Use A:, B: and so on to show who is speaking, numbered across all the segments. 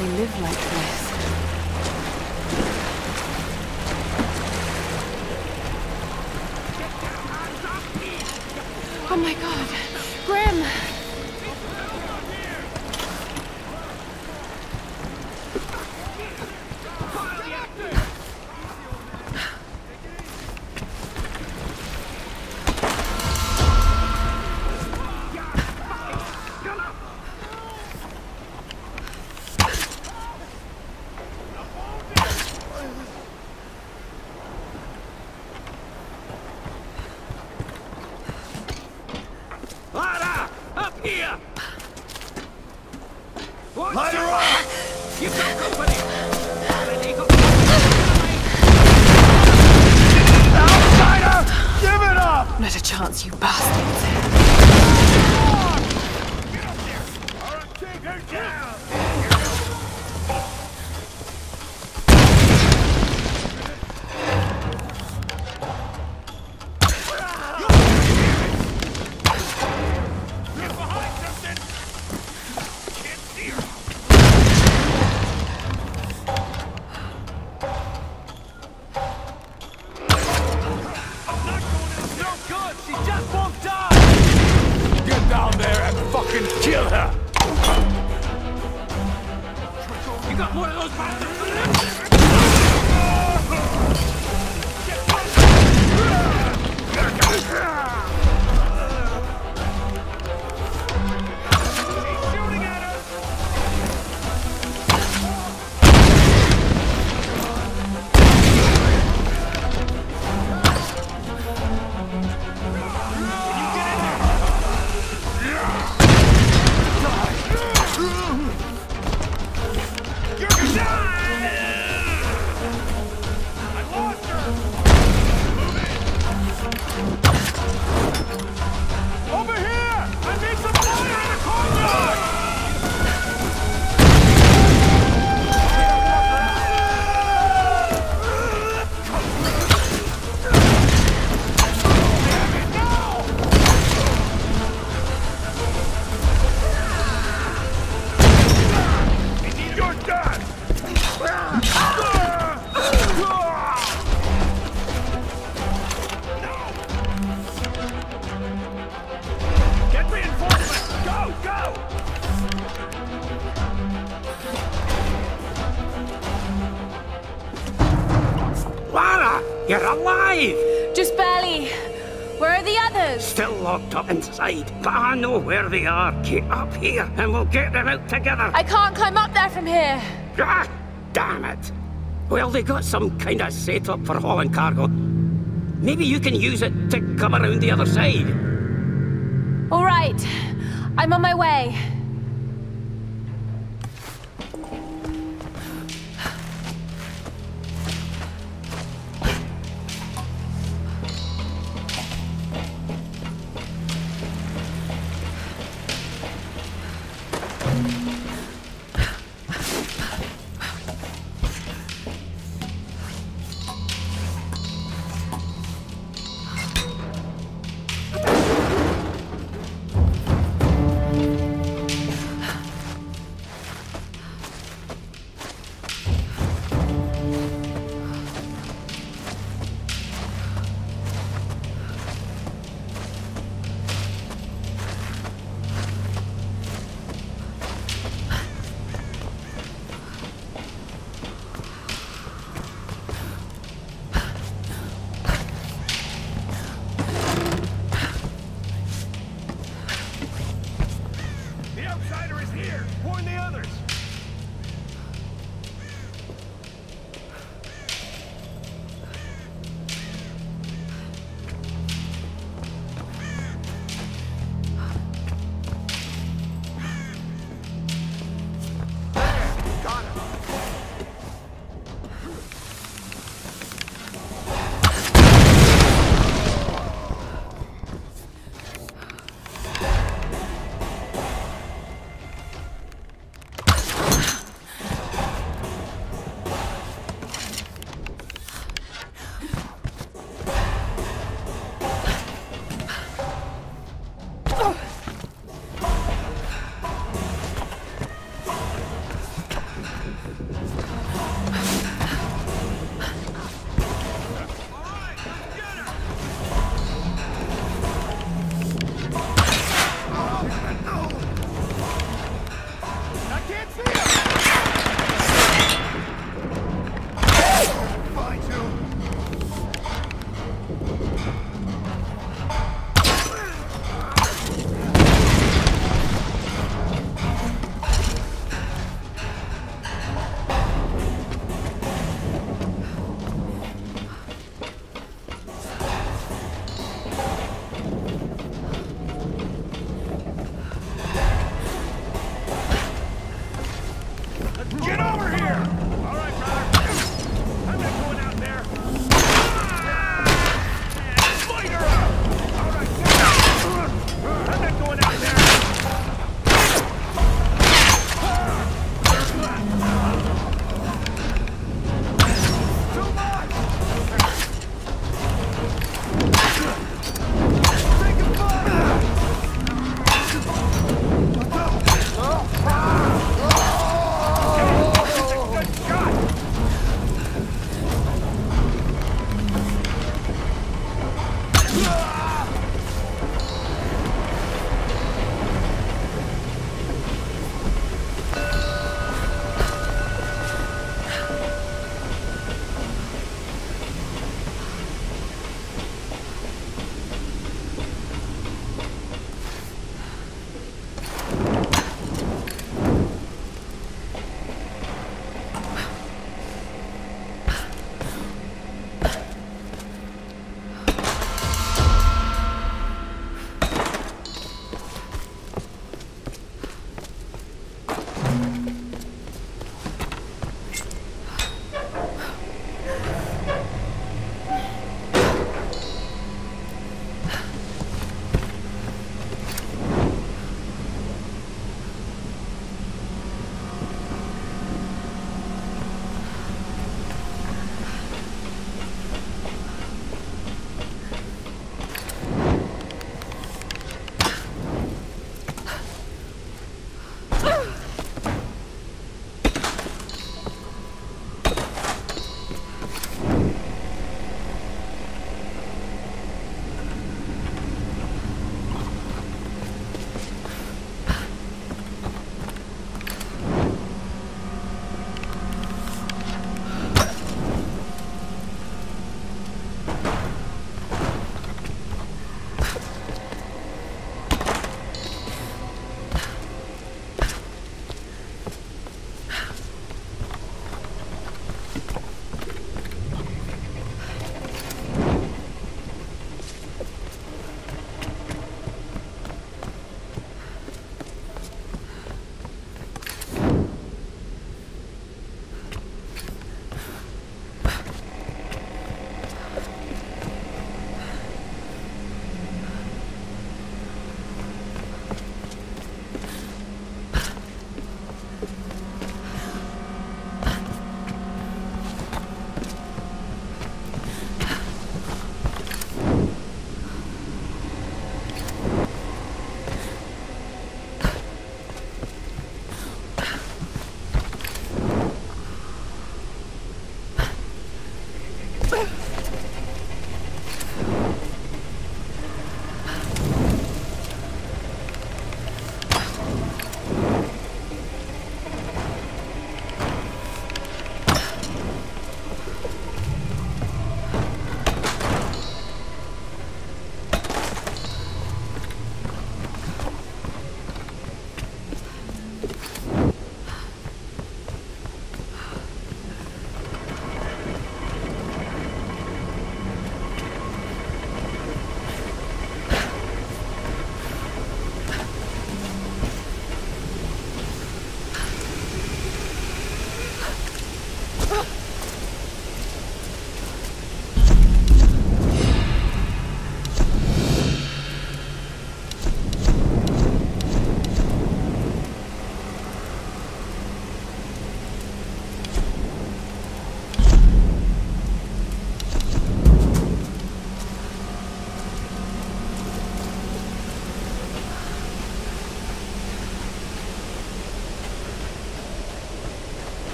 A: they live like this. Oh my god! Grim! Not a chance, you bastards.
B: You're alive!
A: Just barely. Where are the others?
B: Still locked up inside, but I know where they are. Get up here and we'll get them out together.
A: I can't climb up there from here.
B: Ah, damn it. Well, they got some kind of setup for hauling cargo. Maybe you can use it to come around the other side.
A: All right. I'm on my way.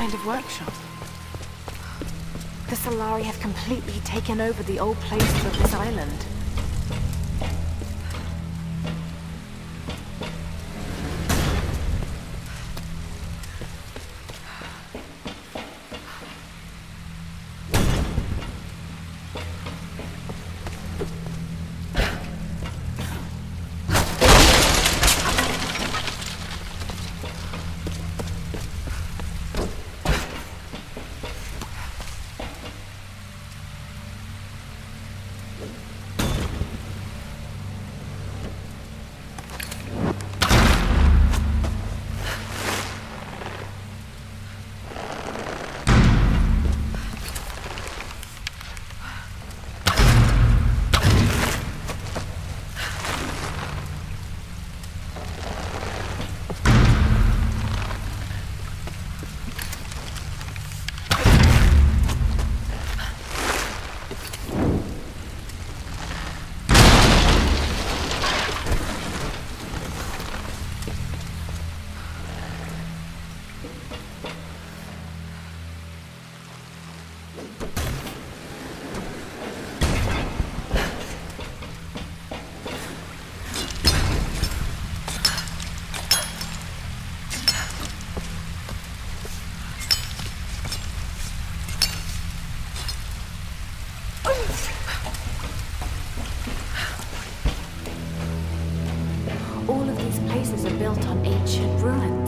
A: kind of workshop. The Solari have completely taken over the old places of this island. All of these places are built on ancient ruins.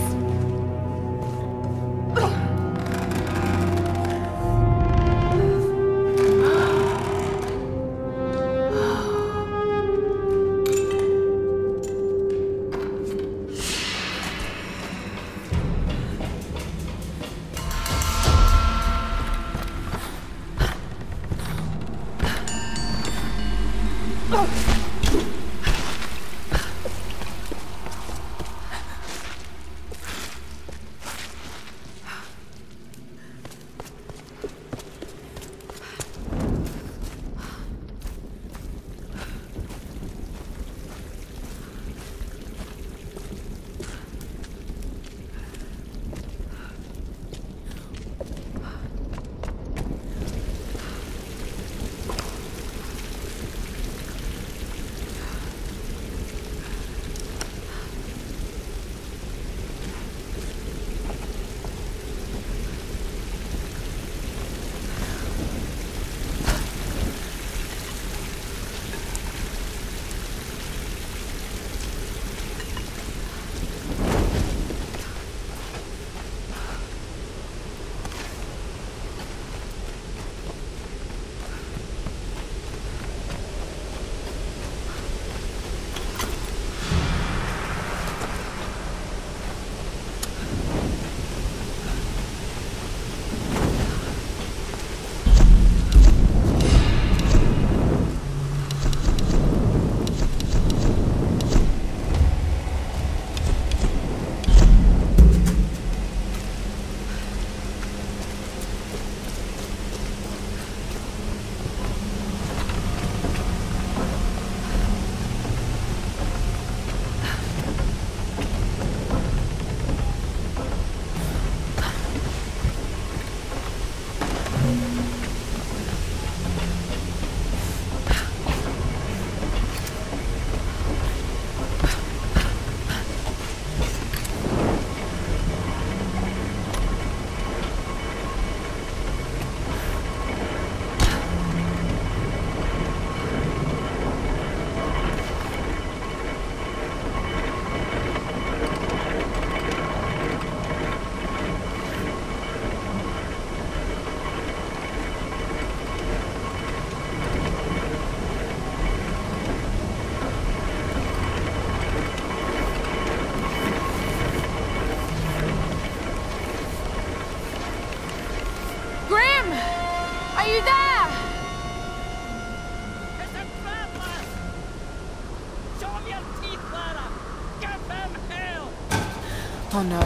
A: Oh no.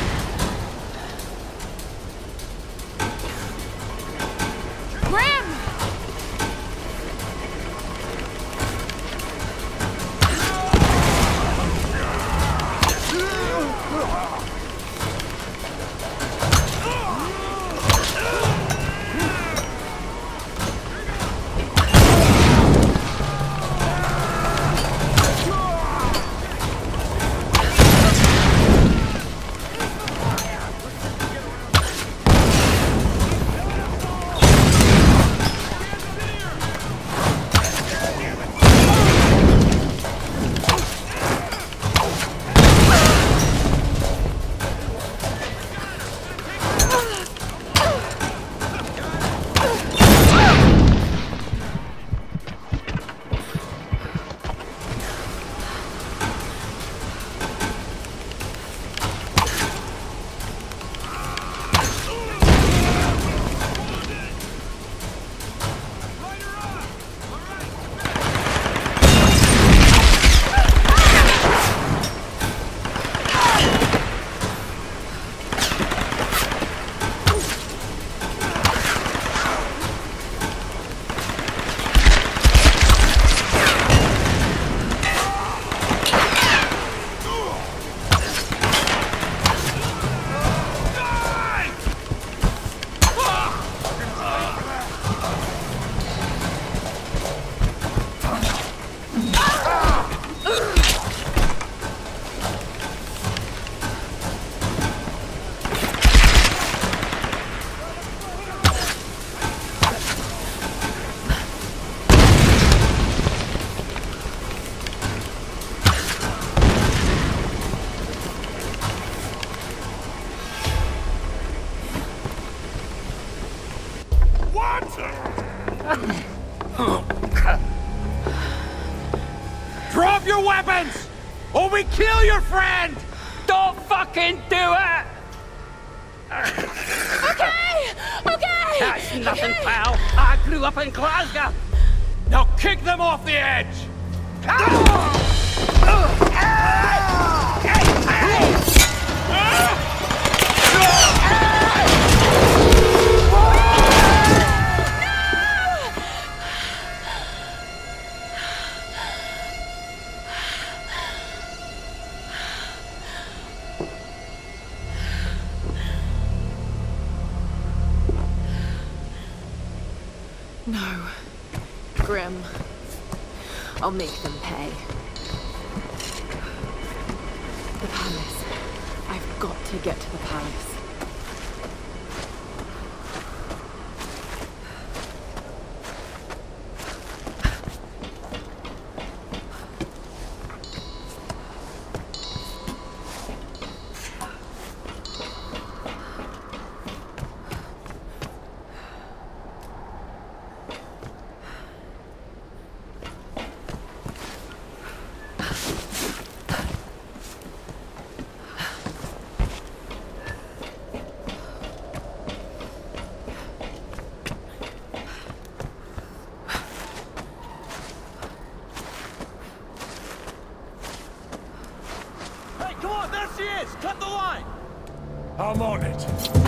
A: Grim!
C: Drop your weapons! Or we kill your friend!
B: Don't fucking do it!
A: Okay! Okay!
B: That's nothing, pal. I grew up in Glasgow.
C: Now kick them off the edge!
A: No. Grim. I'll make them pay. The palace. I've got to get to the palace.
C: Come on, there she is! Cut the line! I'm on it.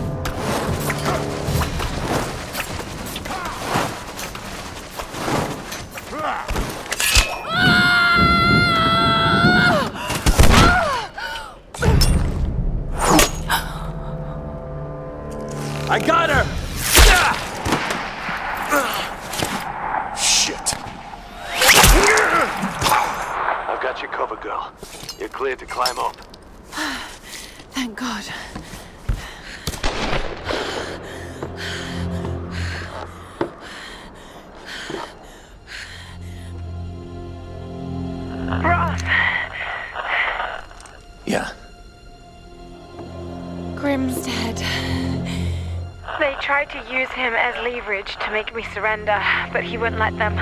C: I got her!
D: Shit. I've got you covered, girl. You're cleared to climb up.
A: Thank God.
E: Roth,
D: Yeah.
A: Grim's dead.
E: they tried to use him as leverage to make me surrender, but he wouldn't let them.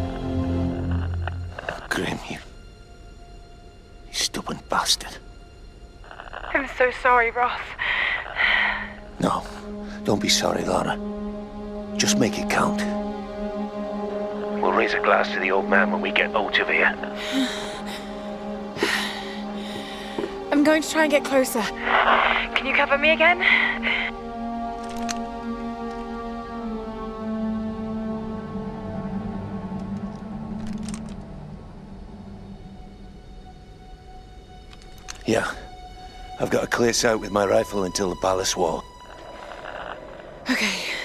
D: Grim, you stubborn bastard.
E: I'm so sorry, Roth.
D: No, don't be sorry, Lara. Just make it count. We'll raise a glass to the old man when we get out of here.
A: I'm going to try and get closer.
E: Can you cover me again?
D: Yeah. I've got a clear sight with my rifle until the palace wall.
A: Okay.